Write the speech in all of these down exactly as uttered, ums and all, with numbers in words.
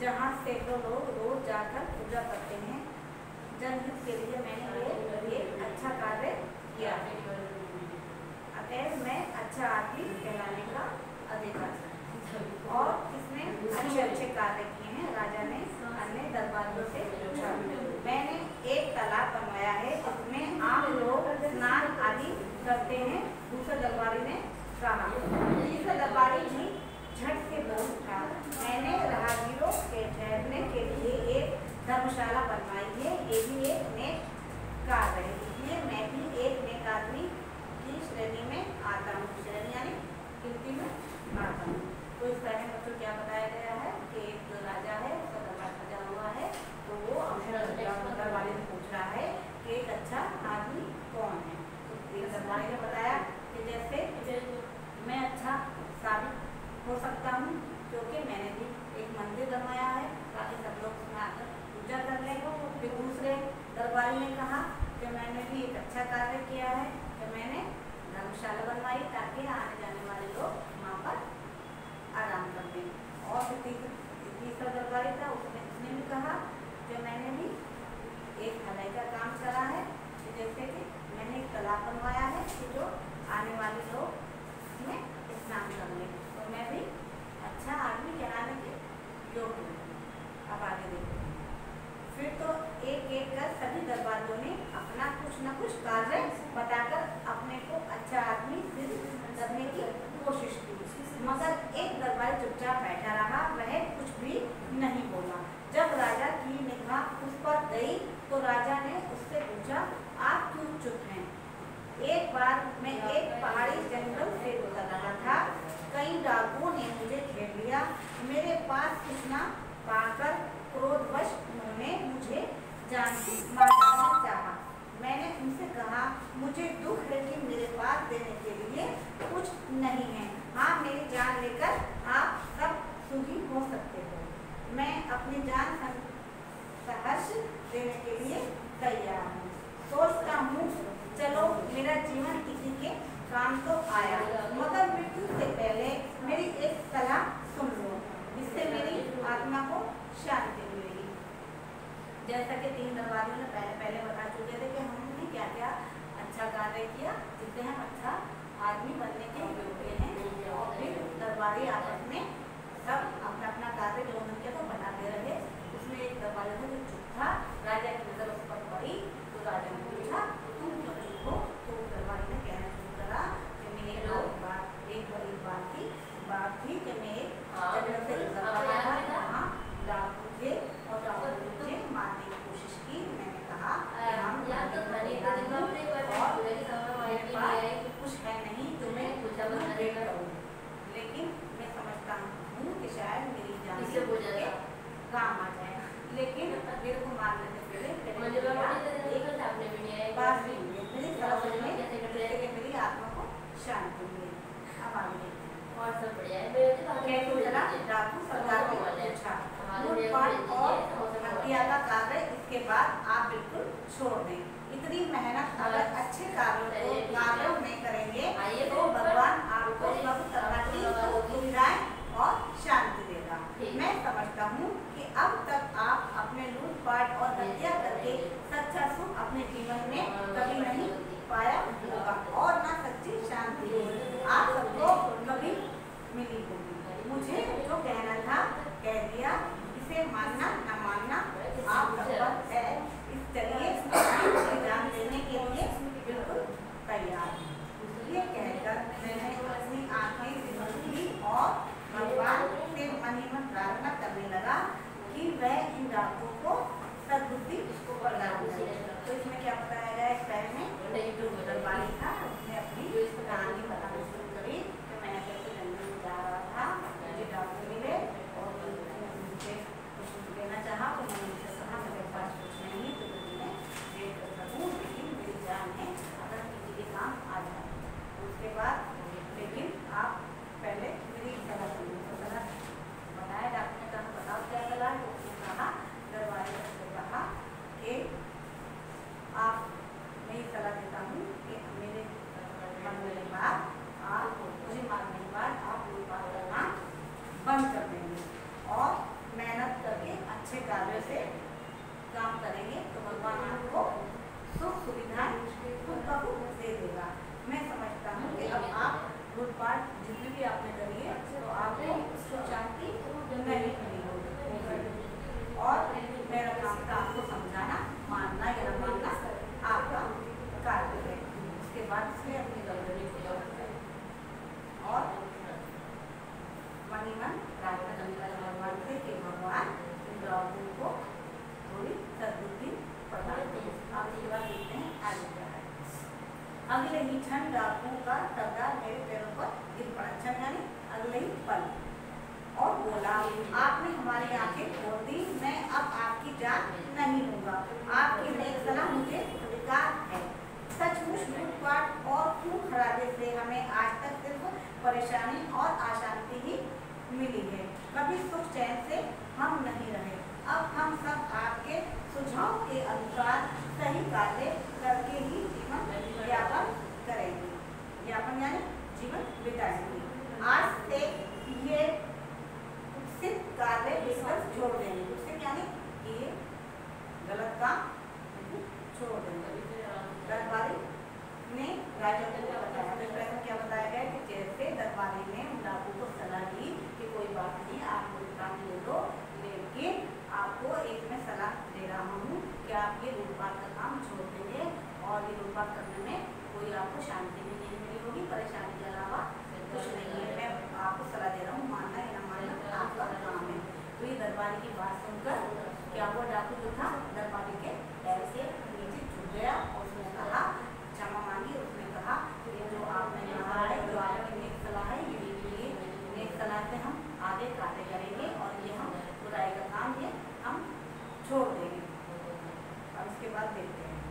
जहाँ सैकड़ों लोग रोज जाकर पूजा करते हैं। जनहित के लिए मैंने ये एक अच्छा कार्य किया है, अतएव मैं अच्छा आदमी कहलाने का अधिकार है। और इसने अच्छे अच्छे कार्य किए हैं। राजा ने अन्य दरबारियों से पूछा, मैंने एक तालाब बनवाया है जिसमें आम लोग स्नान आदि करते हैं। दूसरे दरबारी ने कहा। तीसरे दरबारी भी झट से बोल उठा, मैंने राहगीरों के ठहरने के लिए एक धर्मशाला बनवाई है। ये भी एक नेक कार्य है, इसलिए मैं भी एक नेक आदमी की श्रेणी में आता हूँ। श्रेणी यानी गिनती में आता हूँ। तो इस तरह बच्चों क्या बताया गया है कि एक जो राजा है उसका दरबार सजा हुआ है, तो वो अपने दरबारी से पूछ रहा है कि एक अच्छा आदमी कौन है। तो एक दरबारी ने बताया कि जैसे मैं अच्छा साबित हो सकता हूँ क्योंकि मैंने भी एक मंदिर बनवाया है ताकि सब लोग उसमें आकर पूजा कर लें। फिर दूसरे दरबारी ने कहा कि मैंने भी एक अच्छा कार्य किया है कि मैंने धर्मशाला बनवाई ताकि आने जाने वाले लोग वहाँ पर आराम कर दें। और फिर तीसरा दरबारी था, उसने उसने भी कहा कि मैंने भी एक भलाई का काम करा है, जैसे कि मैंने एक तालाब बनवाया है कि जो आने वाले लोग इसमें स्नान कर लें। तो मैं भी अच्छा आदमी कहलाने के योग्य हूँ। अब आगे देखते हैं। फिर तो एक एक कर सभी दरबारियों ने अपना कुछ न कुछ कार्य बताकर अपने को अच्छा आदमी सिद्ध करने की कोशिश की, मगर एक दरबारी चुपचाप बैठा रहा, वह कुछ भी नहीं बोला। जब राजा की निगाह उस पर गई तो राजा ने उससे पूछा, आप क्यों चुप हैं? एक बार मैं एक पहाड़ी जंगल से गुजर रहा था, कई डाकुओं ने मुझे घेर लिया। मेरे पास कुछ न पाकर क्रोधवश उन्होंने मुझे जान से मारना चाहा। मैंने उनसे कहा, मुझे दुख है कि मेरे पास देने के लिए कुछ नहीं है। हाँ, मेरी जान लेकर आप सब सुखी हो सकते हो। मैं अपनी जान सहर्ष देने के लिए तैयार हूँ। सोचता हूँ चलो मेरा जीवन किसी के काम तो आया, मगर मृत्यु से पहले मेरी एक सलाह सुन लो, इससे मेरी आत्मा को शांति मिलेगी। जैसा कि तीन दरबारियों ने पहले पहले बता चुके थे कि हमने क्या क्या अच्छा कार्य किया जिससे हम अच्छा आदमी बनने के योग्य हैं। और फिर दरबारी आपस में सब अपना अपना कार्य जो उन्होंने किया तो बनाते रहे। उसमें एक दरबारी था जो चुप था, राजा की नजर उस पर पड़ी तो राजा ने पूछा, तुम क्यों चुप हो? तो दरबारी ने कहना शुरू करा कि मैं एक बात एक बड़ी बात थी बात थी कि मैं एक जंगल से गुजर रहा था, वहाँ डाकू थे और डाकू मुझे मारने की कोशिश की। मैंने कहा कि हम कुछ है नहीं तो मैं वेट करूँ, लेकिन मैं समझता हूँ कि शायद मेरी जान से काम आ जाए, लेकिन मेरे को मारने से पहले बात मेरी आत्मा को शांति मिले। अब आगे और सब बढ़िया है। डाकू सरदार को पूछा, लूटपाट और हत्या का कार्य इसके बाद आप बिल्कुल छोड़ दें। इतनी मेहनत अगर अच्छे कार्यों को कार्यों में करेंगे तो भगवान आपको सब तरह की सुविधाएं और शांति देगा। मैं समझता हूँ कि अब तक आप अपने लूटपाट और हत्या करके सच्चा सुख अपने जीवन में कभी नहीं पाया होगा और न सच्ची शांति आप सबको कभी मिली होगी। मुझे जो कहना था कह दिया, इसे मानना न मानना आप सब पर है। इस चलिए जान देने के लिए बिल्कुल तैयार हूँ। ये कहकर कार्यों से काम करेंगे तो भगवान आपको सुख सुविधा खुद ब खुद दे देगा। मैं समझता हूँ कि अब आप लूटपाट जितनी भी आपने करी है तो आपको सुख शांति नहीं मिली होगी। और मेरा काम था आपको समझाना, मानना या न मानना आपका कार्य है। उसके बाद इसमें अपनी जरूरत और मनी मन प्रार्थना करने भगवान से कि भगवान इन लोगों को थोड़ी सद्बुद्धि प्रदान करें। आप इसके बाद देखते हैं आगे क्या है। अगले ही क्षण डाकुओं का सरदार मेरे पैरों पर गिर पड़ा। क्षण यानी अगले ही पल, और बोला, आपने हमारी आंखें खोल दी, मैं अब आपकी जान नहीं लूंगा। आपकी नेक सलाह मुझे स्वीकार है। सचमुच लूटपाट और खून खराबे से हमें आज तक सिर्फ परेशानी और अशांति ही मिली है। कभी सुख चैन से हम नहीं रहे। अब हम सब आपके सुझाव के अनुसार सही कार्य करके ही जीवन यापन करेंगे। यापन यानी जीवन बिताएंगे। आज से ये कुत्सित कार्य बिल्कुल छोड़ देंगे। कुत्सित यानी ये गलत काम छोड़ देंगे। दरबारी ने राजा को बताया, तो क्या बताया गया कि जैसे दरबारी ने डाकू को सलाह दी कि कोई बात नहीं, आप कोई काम ले लो, लेकिन आपको एक मैं सलाह दे रहा हूँ कि आप ये लूटपाट का काम छोड़ देंगे और ये लूटपाट करने में कोई आपको शांति भी नहीं मिली होगी, परेशानी के अलावा कुछ नहीं है। मैं आपको सलाह दे रहा हूँ, मानना या न मानना आपका काम है। तो ये दरबारी की बात सुनकर क्या हुआ, डाकू जो था दरबारी के पैर से नीचे झुक गया और उसने कहा, क्षमा मांगी। उसने कहा ये जो आपने कहा है, जो आपकी नेक सलाह है, ये नेक सलाह से हम आगे कार्य करेंगे और ये हम बुराई का काम ये हम छोड़ देंगे। अब इसके बाद देखते हैं।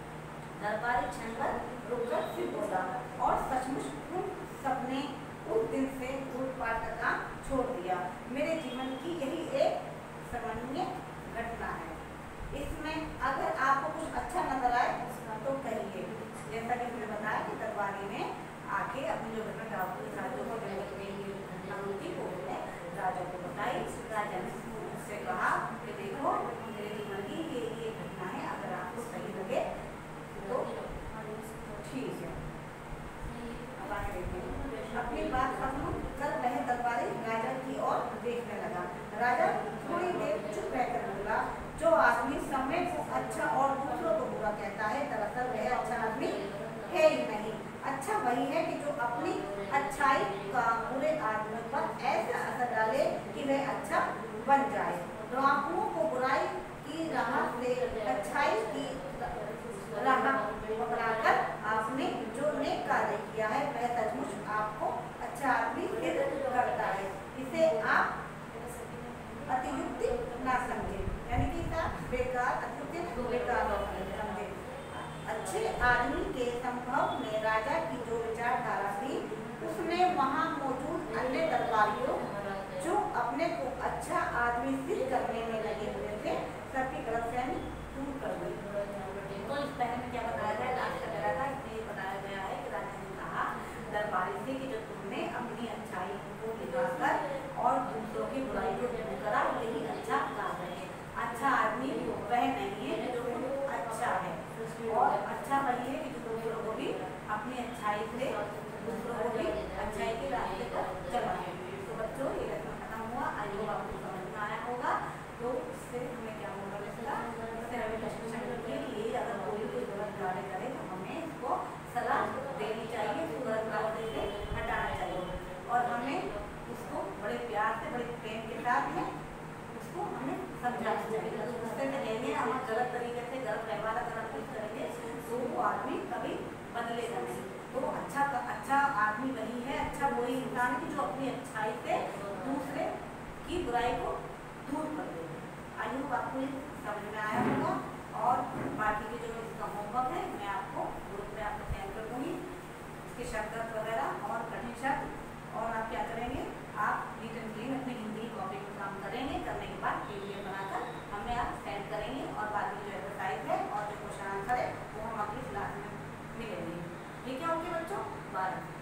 दरबारी क्षण भर रुककर फिर बोला, और सचमुच उन सबने उस दिन से लूटपाट का काम छोड़ दिया। मेरे जीवन की यही एक सामान्य घटना है। इसमें अगर आपको कुछ अच्छा नजर आए तो कहिए। जैसा कि मैंने बताया कि दरबारी ने आके अपनी जो घटना डाकू के साथ जो घटना हुई थी वो उसने राजा को बताई। राजा ने उससे कहा कि देखो मेरे जीवन की ये ये घटना है, अगर आपको सही लगे तो ठीक है। अब आगे देखते हैं। अपनी बात खत्म कर रहे दरबारी राजा की ओर देखने लगा। राजा थोड़ी देर चुप रहकर बोला, जो आदमी समय को अच्छा और दूसरों को बुरा कहता है, दरअसल वह अच्छा आदमी है ही नहीं। अच्छा वही है कि जो अपनी अच्छाई का बुरे आदमी पर ऐसा असर डाले कि वह अच्छा बन जाए। डाकुओं को बुराई की राह से अच्छाई की राह पकड़ाकर आपने जो नेक कार्य किया है वह सचमुच आपको अच्छा आदमी सिद्ध करता है। इसे आप अतियुक्ति ना समझे, यानी कि बेकार अतियुक्ति बेकार समझे। अच्छे आदमी के संभव में राजा की जो विचारधारा थी, उसने वहाँ मौजूद अन्य दरबारियों जो अपने को अच्छा आदमी सिद्ध करने में लगे हुए थे, सबकी गलतफहमी दूर कर दी। तो इस पहले में क्या बताया गया, लास्ट का गया था, इसलिए बताया गया है कि राजा ने कहा दरबारी से कि जो तुमने अपनी अच्छाई को दिखाकर और दूसरों की बुराई को दूर करा, यही अच्छा कार्य है। अच्छा आदमी वह नहीं है जो अच्छा है, और अच्छा वही है कि जो दूसरों को भी अपनी अच्छाई से दूसरों को भी अच्छाई के रास्ते पर चलाए। तो बच्चों ये लेसन खत्म हुआ, आई होप आपको समझ में आया होगा। तो इससे हमें क्या होगा, इससे हमें डिस्कशन करके कि अगर कोई भी गलत कार्य करे तो हमें इसको सलाह देनी चाहिए, उसको गलत कार्य से हटाना चाहिए, और हमें उसको बड़े प्यार से बड़े प्रेम के साथ में उसको हमें समझाना चाहिए। उससे कहेंगे हम गलत तरीके से गलत व्यवहार अगर हम कुछ करेंगे तो वो आदमी कभी बदलेगा नहीं। तो अच्छा अच्छा आदमी वही है, अच्छा वही इंसान की जो अपनी अच्छाई से दूसरे की बुराई को दूर कर दे। आई होप आपको समझ में आया होगा, और बाकी के जो इसका होमवर्क है मैं आपको ग्रुप में आपको सेंड कर दूँगी, इसके शब्द वगैरह और कठिन शब्द, और आप क्या करेंगे, आप रिटन क्लीन अपनी हिंदी कॉपी में काम करेंगे। करने के बाद पीडीएफ बनाकर हमें आप सेंड करेंगे, और बाकी जो एक्सरसाइज है और जो क्वेश्चन आंसर है वो हम अगली क्लास में मिलेंगे। ठीक है ओके बच्चों, बाय।